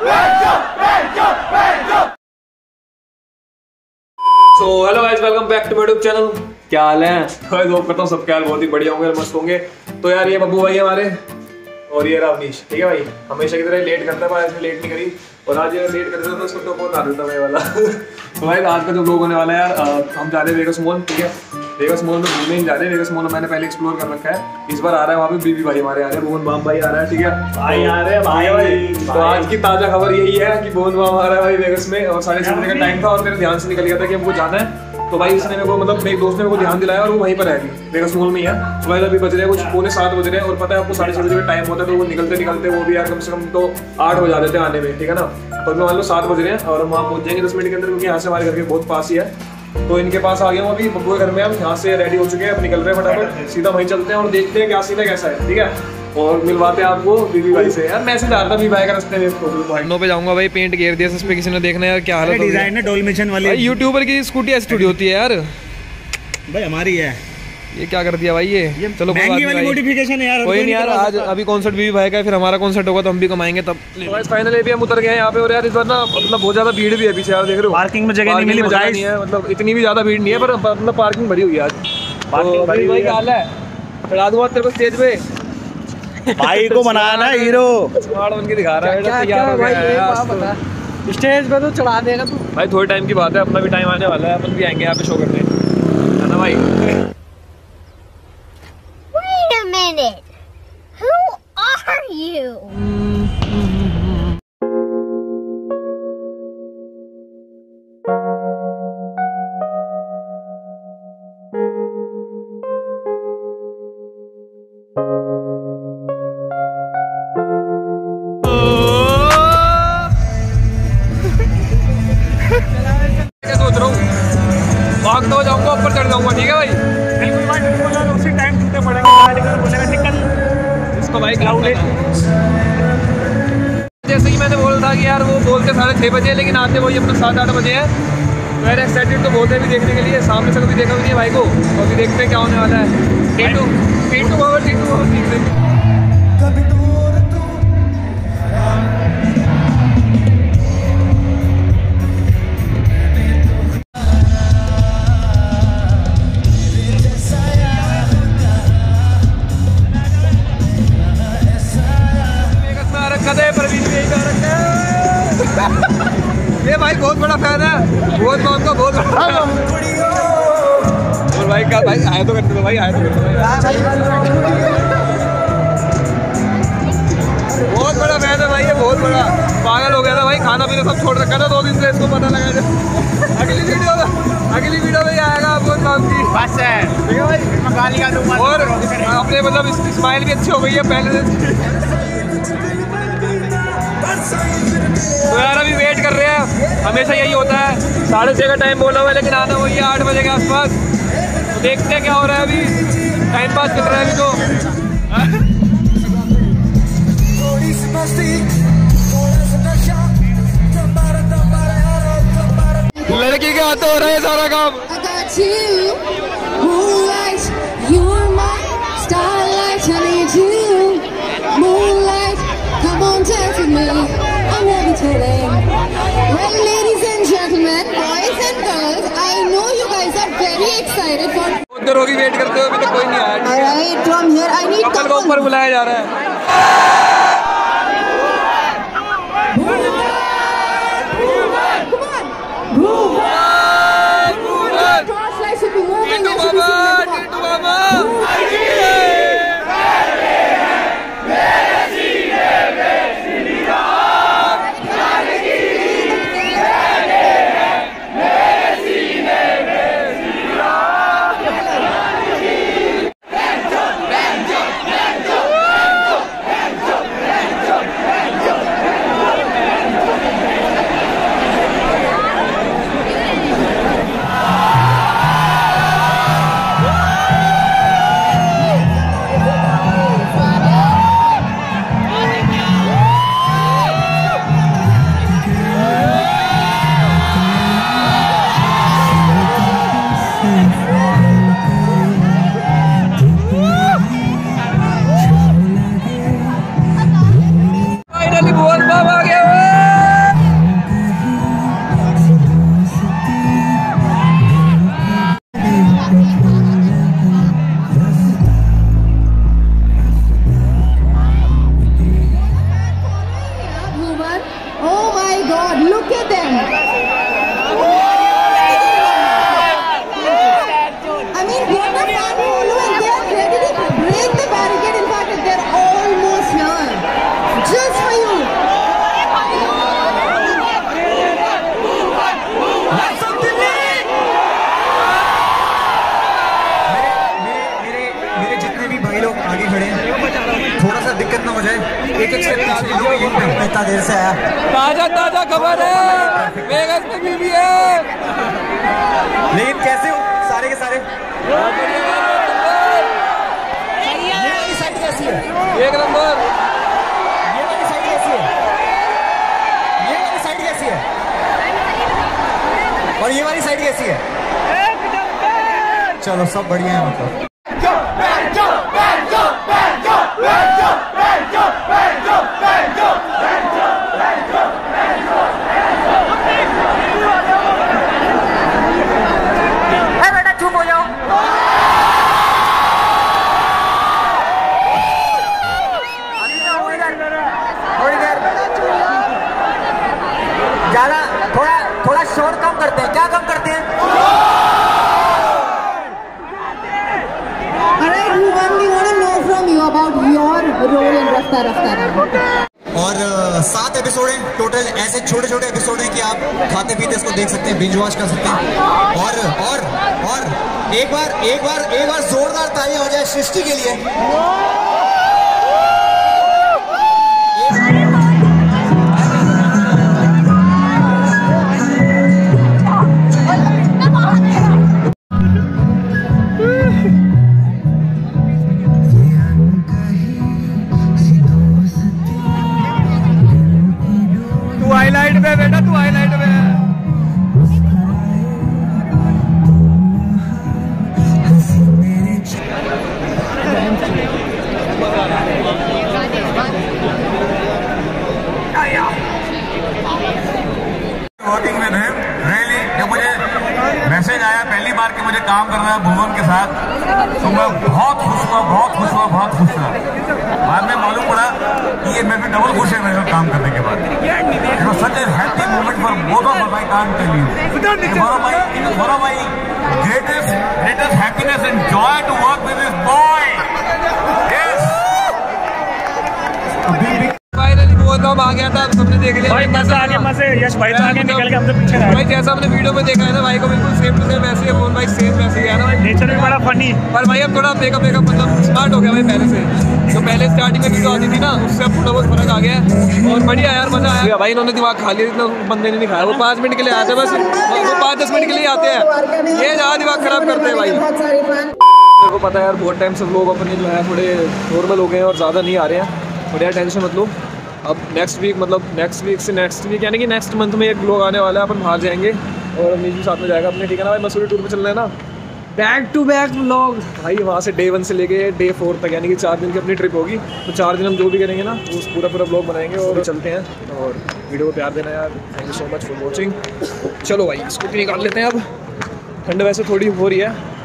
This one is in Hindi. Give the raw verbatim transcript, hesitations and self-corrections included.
So hello guys, welcome back to my YouTube channel. क्या हाल है? होप करता हूँ सबके हाल बहुत ही बढ़िया होंगे, मस्त होंगे। तो यार ये बब्बू भाई हमारे और ये रवनीश, ठीक है भाई। हमेशा की तरह लेट करता है, पर आज लेट नहीं करी। और आज ये लेट करता था तो उसको तो बहुत आ देता मैं वाला। तो भाई आज का जो ब्लॉग होने वाला है यार, हम जा रहे हैं वेगस मॉल, ठीक है। वेगस मॉल में घूमने ही जा रहे हैं। वेगस मॉल में मैंने पहले एक्सप्लोर कर रखा है, इस बार आ रहा है वहाँ पे बीबी भाई हमारे आ रहे हैं, भुवन बाम भाई आ रहा है, ठीक है भाई आ रहे हैं भाई भाई। तो आज की ताजा खबर यही है कि भुवन बाम आ रहा है भाई वेगस में, और साढ़े छह बजे का टाइम था और मेरे ध्यान से निकल गया था कि हमको जाना है। तो भाई इसने मेरे को मतलब मेरे दोस्त ने मेरे को ध्यान दिलाया और वो वहीं पर है अभी वेगस मॉल में ही है। तो भाई अभी बज रहे हैं कुछ पौने सात बज रहे हैं, और पता है आपको साढ़े छह बजे का टाइम होता है, तो वो निकलते निकलते वो भी यार कम से कम तो आठ बजा देते हैं आने में, ठीक है ना। तो मैं मान लो सात बज रहे हैं और हम वहाँ पहुँच जाएंगे दस मिनट के अंदर, क्योंकि यहाँ से हमारे घर के बहुत पास ही है। तो इनके पास आ गए हम अभी, बब्बू के घर में हम यहाँ से रेडी हो चुके हैं, अब निकल रहे हैं फटाफट, सीधा वहीं चलते हैं और देखते हैं क्या सीधा कैसा है, ठीक है। और मिलवाते हैं आपको बीबी भाई से। यार मैसेज आ रहा था बीबी भाई का रास्ते में, फोटो पे जाऊंगा भाई, पेंट घेर दिया इस पे, किसी ने देखना यार क्या हालत डिजाइन है डोलमेशन वाली। भाई यूट्यूबर की स्कूटी ऐसी थोड़ी होती है यार, भाई हमारी है। ये क्या कर दिया भाई ये, ये चलो महंगी वाली मॉडिफिकेशन है यार, कोई नहीं यार। आज अभी कॉन्सर्ट बीबी भाई का है, फिर हमारा कॉन्सर्ट होगा तो हम भी कमाएंगे तब। फाइनली भी हम उतर गए हैं यहाँ पे। और यार इस बार ना मतलब बहुत ज्यादा भीड़ भी है पीछे, यार देख रहे हो पार्किंग में जगह नहीं मिली, जगह नहीं है, मतलब इतनी भी ज्यादा भीड़ नहीं है, पर मतलब पार्किंग भरी हुई है आज। पार्किंग भरी हुई है। हाल है, चढ़ा दूंगा तेरे को स्टेज पे, भाई को बनाया ना हीरो, स्मार्ट बन के दिखा रहा है, तैयार हो गया है स्टेज पे तो चढ़ा देगा तू भाई। थोड़े टाइम की बात है, अपना भी टाइम आने वाला है, अपन भी आएंगे यहाँ पे शो करने, है ना भाई। Wait a minute. Who are you? सोच रहा हूँ भागता हो जाऊंगा, ऊपर चढ़ जाऊंगा, ठीक है भाई। बिल्कुल भाई बिल्कुल, उसी टाइम टूटे पड़ेंगे, गाड़ी बोलेगा निकल इसको भाई क्लाउड है। जैसे कि मैंने बोला था कि यार वो बोलते साढ़े छः बजे, लेकिन आते वही अपना सात आठ बजे है। वेरी एक्साइटेड तो बहुत है भी देखने के लिए, सामने से कभी देखा भी नहीं है भाई को, तो अभी देखते हैं क्या होने वाला है। टीटू टीटू बाबा टीटू बाबा ठीक है। ये भाई बहुत बड़ा फैन है, बहुत कौन का बहुत बड़ा। और भाई का भाई आया तो करते दो भाई, आया तो करते बहुत बड़ा फैन है भाई, ये बहुत बड़ा पागल हो गया था भाई, खाना पीना सब छोड़ रखा था दो दिन से, इसको पता लगा। अगली वीडियो अगली वीडियो में आएगा आपको काम की बस है, ठीक है भाई। और अपने मतलब इसकी स्माइल भी अच्छी हो गई है पहले से। तो यार अभी वेट कर रहे हैं, हमेशा यही होता है, साढ़े छः का टाइम बोला हुआ है, लेकिन आना वही है आठ बजे के आसपास। तो देखते हैं क्या हो रहा है, अभी टाइम पास कर रहा है अभी तो। लड़की के हाथ हो रहा है सारा काम। Well, ladies and gentlemen, boys and girls, I know you guys are very excited for. उधर होगी वेट करते हुए, अभी तो कोई नहीं आया। Alright, from here I need couple को ऊपर बुलाया जा रहा है। Oh my God, look at them. I mean, what a fan following. They are ready to break the barricade. In fact, they're almost here. Just for you. मेरे जितने भी भाई लोग आगे खड़े हैं, थोड़ा सा दिक्कत ना हो जाए, एक एक स्टेप पीछे लो, ये इतना देर से आया। ताजा ताजा खबर है, वेगस में भी, भी है। लेकिन कैसे हो सारे के सारे? ये वाली साइड कैसी है? एक नंबर। ये वाली साइड कैसी है? ये वाली साइड कैसी है? और ये वाली साइड कैसी है? चलो सब बढ़िया है मतलब। बेटा चुप हो जाओ। थोड़ी देर ज्यादा, थोड़ा थोड़ा शोर कम करते हैं। क्या कम करते हैं? Alright, Ruben, we want to know from you about your role in Rafta Rafta. और uh, सात एपिसोड हैं टोटल, ऐसे छोटे छोटे एपिसोड हैं कि आप खाते पीते इसको देख सकते हैं, बिंज वॉच कर सकते हैं। और और और एक बार एक बार एक बार जोरदार तालियां हो जाए सृष्टि के लिए। तू हाईलाइट में बेटा, तू हाईलाइट में। वर्किंग में थे रियली। जब मुझे मैसेज आया पहली बार कि मुझे काम करना है भुवन के साथ, तो मैं बहुत खुश हुआ, बहुत खुश हुआ, बहुत खुश हुआ। बाद में मालूम पड़ा कि ये मैं भी डबल खुश है मेरे साथ काम करने के बाद। It was such a happy moment for both of us, I can't tell you. One of my one of my greatest greatest happiness and joy to work with this boy. Yes, finally बहुत नाम आ गया था, सबने देख लिया भाई। मजा आ गया, मजे। यश भाई तो आगे निकल के हमसे पीछे रहा। भाई जैसा हमने वीडियो में देखा है ना, भाई को बिल्कुल सेम टू सेम वैसे ही है। भाई सेम वैसे ही है ना भाई, नेचर भी बड़ा फनी। पर भाई अब थोड़ा मेकअप मेकअप मतलब स्मार्ट हो गया भाई पहले से। जो पहले स्टार्टिंग में वीडियो आती थी ना, उससे अब थोड़ा बहुत फर्क आ गया है। और बढ़िया यार, मजा आया भाई। इन्होंने दिमाग खा लिया, इतना बंदे ने नहीं खाया। वो पाँच मिनट के लिए आते हैं बस, वो पाँच दस मिनट के लिए आते हैं, ये ज़्यादा दिमाग खराब करते हैं भाई। मेरे को पता है यार, बहुत टाइम सब लोग अपने जो है थोड़े नॉर्मल हो गए हैं और ज़्यादा नहीं आ रहे हैं। बढ़िया, टेंशन मत लो। अब नेक्स्ट वीक मतलब नेक्स्ट वीक से नेक्स्ट वीक यानी कि नेक्स्ट मंथ में एक ब्लॉग आने वाला है, अपन बाहर जाएंगे और अमीश भी साथ में जाएगा अपने, ठीक है ना भाई? मसूरी टूर पे चलना है ना, बैक टू बैक ब्लॉग भाई। वहाँ से डे वन से लेके डे फोर तक यानी कि चार दिन की अपनी ट्रिप होगी। तो चार दिन हम जो भी करेंगे ना, वो पूरा पूरा ब्लॉग बनाएंगे और चलते हैं। और वीडियो को प्यार देना यार, thank you so much for watching. चलो भाई, स्कूटी निकाल लेते हैं अब, ठंड वैसे थोड़ी हो रही है।